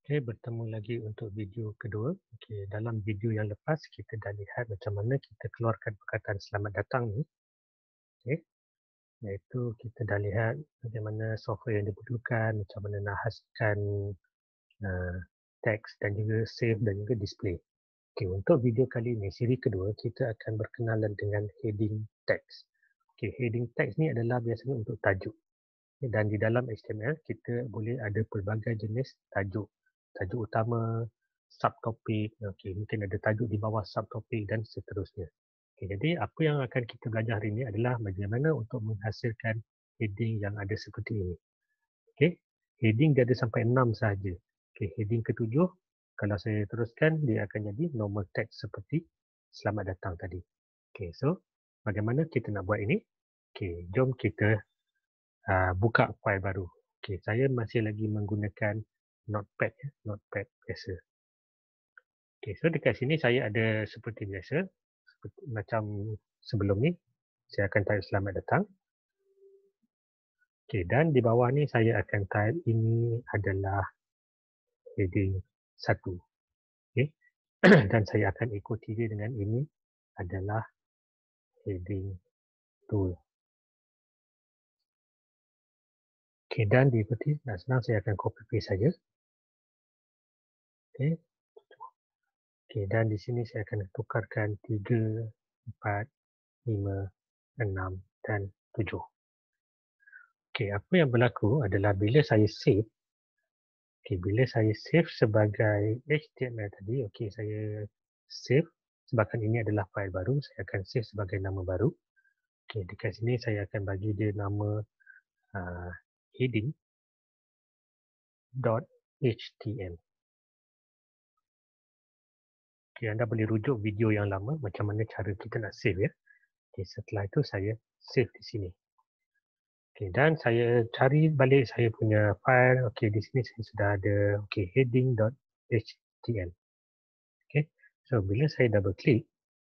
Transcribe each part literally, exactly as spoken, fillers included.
Okey, bertemu lagi untuk video kedua. Okey, dalam video yang lepas kita dah lihat macam mana kita keluarkan perkataan selamat datang ni. Okey, iaitu kita dah lihat bagaimana software yang diperlukan, macam mana nak hasilkan uh, teks dan juga save dan juga display. Okey, untuk video kali ini, siri kedua, kita akan berkenalan dengan heading teks. Okey, heading teks ni adalah biasanya untuk tajuk. Okay, dan di dalam H T M L kita boleh ada pelbagai jenis tajuk. Tajuk utama, subtopik, okay, mungkin ada tajuk di bawah subtopik dan seterusnya. Okay, jadi apa yang akan kita belajar hari ini adalah bagaimana untuk menghasilkan heading yang ada seperti ini. Okay, heading dia ada sampai enam sahaja. Okay, heading ketujuh, kalau saya teruskan, dia akan jadi normal text seperti selamat datang tadi. Okay, so bagaimana kita nak buat ini? Okay, jom kita uh, buka fail baru. Okay, saya masih lagi menggunakan Notepad, ya, Notepad biasa. Okay, so dekat sini saya ada seperti biasa, seperti, macam sebelum ni, saya akan type selamat datang. Okay, dan di bawah ni saya akan type ini adalah heading satu. Okay, dan saya akan ikuti dia dengan ini adalah heading dua. Okay, dan diikuti, nah senang saya akan copy paste saja. Okay. Okay, dan di sini saya akan tukarkan tiga, empat, lima, enam dan tujuh. Okay, apa yang berlaku adalah bila saya save, okay, bila saya save sebagai H T M L tadi, okay, saya save sebabkan ini adalah fail baru, saya akan save sebagai nama baru. Okay, dekat sini saya akan bagi dia nama uh, heading dot H T M L. Okay, anda boleh rujuk video yang lama macam mana cara kita nak save, ya. Okay, setelah itu saya save di sini. Okay, dan saya cari balik saya punya file. Okay, di sini saya sudah ada okay, heading dot H T M L. Okay, so bila saya double klik,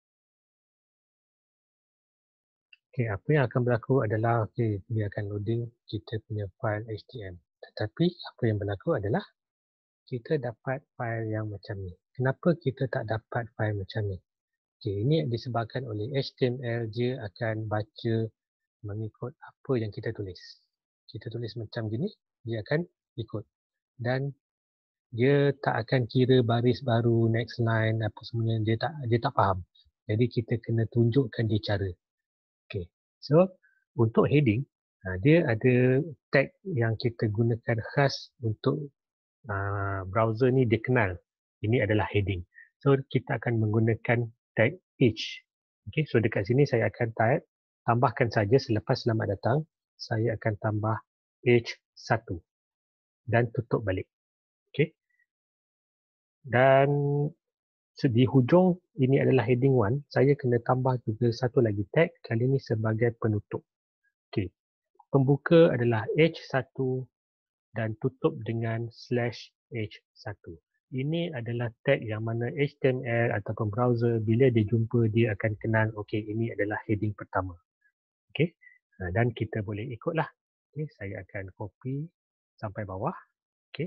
okay, apa yang akan berlaku adalah okay, dia akan loading kita punya file H T M L. Tetapi apa yang berlaku adalah kita dapat file yang macam ni. Kenapa kita tak dapat file macam ni? Okay, ini disebabkan oleh H T M L dia akan baca mengikut apa yang kita tulis. Kita tulis macam gini, dia akan ikut. Dan dia tak akan kira baris baru, next line, apa semuanya, dia tak dia tak faham. Jadi kita kena tunjukkan dia cara. Okay, so untuk heading, dia ada tag yang kita gunakan khas untuk uh, browser ni dia kenal. Ini adalah heading. So kita akan menggunakan tag H. Okay, so dekat sini saya akan type, tambahkan saja selepas selamat datang, saya akan tambah H satu dan tutup balik. Okay. Dan di hujung ini adalah heading one, saya kena tambah juga satu lagi tag, kali ini sebagai penutup. Okay. Pembuka adalah H satu dan tutup dengan slash H satu. Ini adalah tag yang mana H T M L ataupun browser bila dia jumpa dia akan kenal okey ini adalah heading pertama. Okey. Dan kita boleh ikutlah. Okey, saya akan copy sampai bawah. Okey.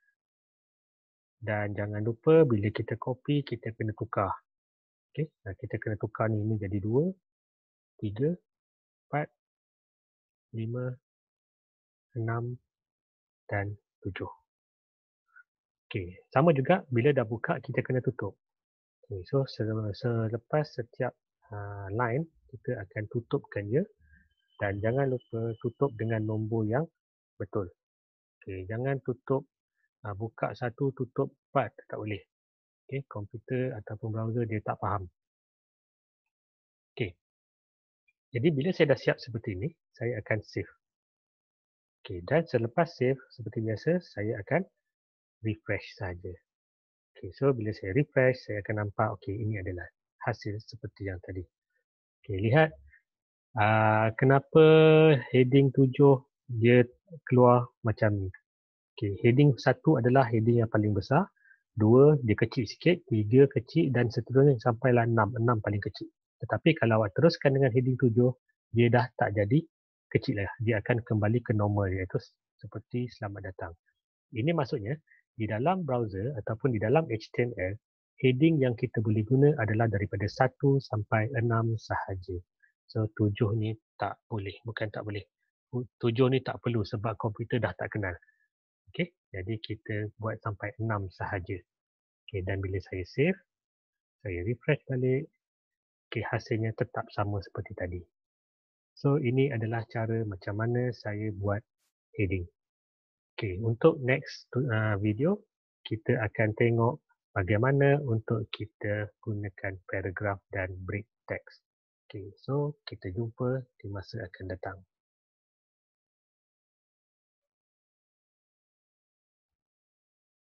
Dan jangan lupa bila kita copy kita kena tukar. Okey, kita kena tukar ni ini jadi dua, tiga, empat, lima, enam dan tujuh. Okey, sama juga bila dah buka kita kena tutup. Okay, so selepas setiap uh, line kita akan tutupkan dia dan jangan lupa tutup dengan nombor yang betul. Okay, jangan tutup uh, buka satu tutup empat, tak boleh. Okay, komputer ataupun browser dia tak faham. Okay, jadi bila saya dah siap seperti ini, saya akan save. Okay, dan selepas save seperti biasa saya akan refresh saja. Okay, so bila saya refresh, saya akan nampak, okay, ini adalah hasil seperti yang tadi. Okay, lihat uh, kenapa heading tujuh dia keluar macam ni. Okay, heading satu adalah heading yang paling besar, dua dia kecil sikit, tiga kecil dan seterusnya sampailah enam, enam paling kecil. Tetapi kalau awak teruskan dengan heading tujuh, dia dah tak jadi kecil lah. Dia akan kembali ke normal iaitu seperti selamat datang. Ini maksudnya, di dalam browser ataupun di dalam H T M L, heading yang kita boleh guna adalah daripada satu sampai enam sahaja. So tujuh ni tak boleh, bukan tak boleh. Tujuh ni tak perlu sebab komputer dah tak kenal. Okey, jadi kita buat sampai enam sahaja. Okey, dan bila saya save, saya refresh balik, okey, hasilnya tetap sama seperti tadi. So ini adalah cara macam mana saya buat heading. Okey, untuk next uh, video, kita akan tengok bagaimana untuk kita gunakan paragraf dan break text. Okey, so kita jumpa di masa akan datang.